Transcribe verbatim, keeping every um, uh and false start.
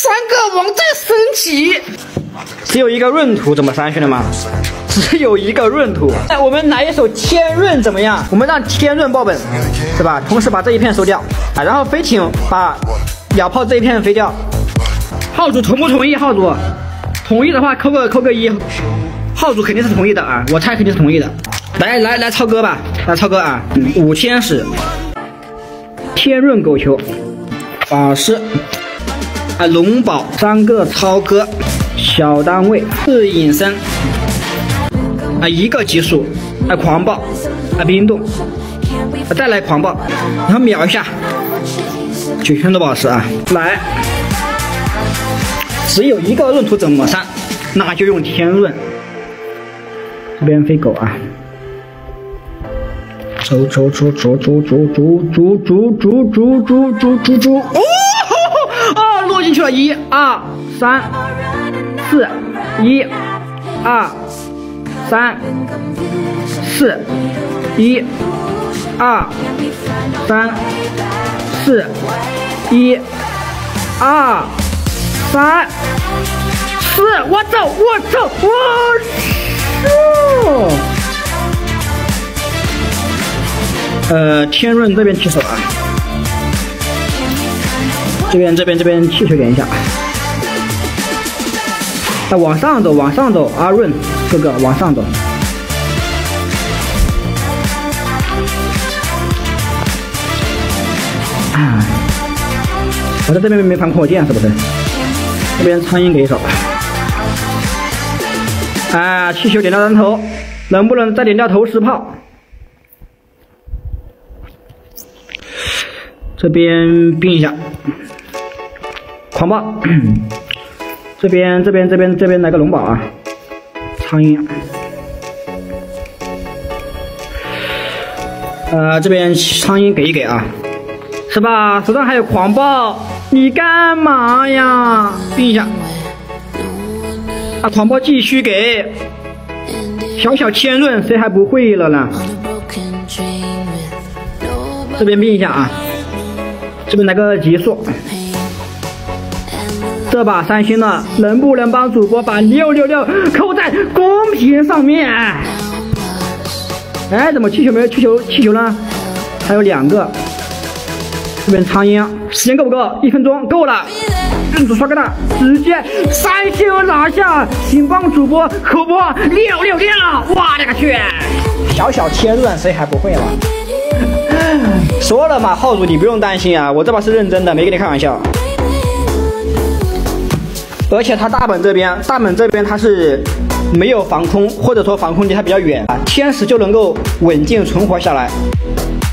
三个王在升级， 只有一个闰土怎么删，兄弟们？只有一个闰土。那我们来一手天闰怎么样？我们让天闰爆本，是吧？同时把这一片收掉啊，然后飞艇把鸟炮这一片飞掉。号主同不同意？号主同意的话扣个扣个一。号主肯定是同意的啊，我猜肯定是同意的。来来来，超哥吧，来超哥啊！五天使，天闰狗球，法师啊，龙宝三个超哥，小单位四隐身啊，一个极速啊，狂暴啊，冰冻啊，再来狂暴，然后秒一下，九千多宝石啊！来，只有一个闰土怎么删？那就用天闰。这边飞狗啊！走走走走走走走走走走走走走走走！哦哦，落进去了！一二三四，一二三四，一二三四，一二三四，我走，我走，我操！呃，天闰这边起手啊，这边这边这边气球点一下，啊，往上走，往上走，阿润哥哥往上走，啊，我在这边没放火箭是不是？这边苍蝇给一手，啊，气球点掉人头，能不能再点掉投石炮？这边冰一下，狂暴，这边这边这边这边来个龙宝啊，苍蝇，呃，这边苍蝇给一给啊，是吧？手上还有狂暴，你干嘛呀？冰一下，啊，狂暴继续给，小小天闰谁还不会了呢？这边冰一下啊。这边来个极速，这把三星了，能不能帮主播把六六六扣在公屏上面？哎，怎么气球没有气球气球呢？还有两个。这边苍蝇，时间够不够？一分钟够了。认主刷个大，直接三星拿下，请帮主播口播六六六！我勒个去！小小天闰谁还不会了？说了嘛，号主你不用担心啊，我这把是认真的，没跟你开玩笑。而且他大本这边，大本这边他是没有防空，或者说防空离他比较远啊，天使就能够稳健存活下来。